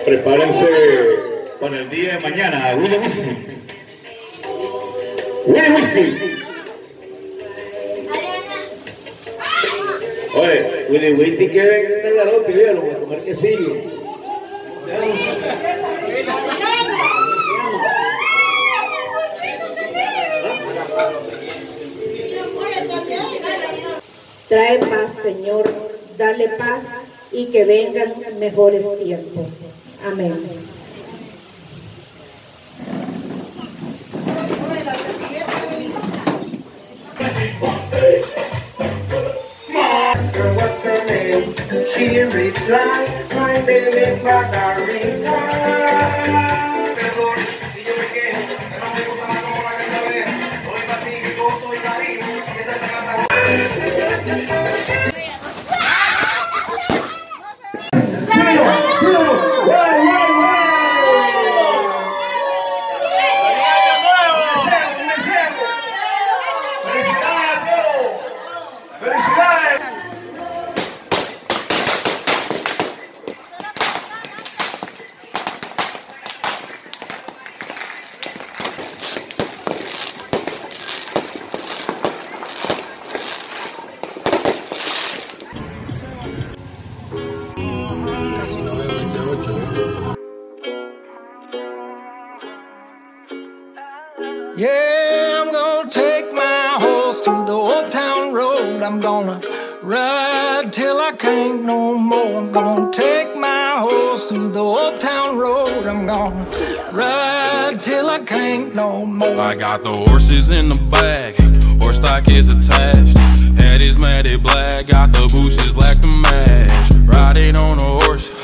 Prepárense para el día de mañana. Willy Whisky. Willy Whisky. Oye, Willy Whisky que ven en la loca, véalo, a comer quesillo. Trae paz, Señor, dale paz y que vengan mejores tiempos. Amén. What's her name? She replied, my name is Margarita. Si yo me quejo, que no me gusta como la cantadera, soy pacífico, soy cariño, esa es la cantadera. Yeah, I'm gonna take my horse to the old town road. I'm gonna ride till I can't no more. I'm gonna take my horse to the old town road. I'm gonna ride till I can't no more. I got the horses in the back, horse stock is attached. Head is matted black, got the bushes black to match. Riding on a horse,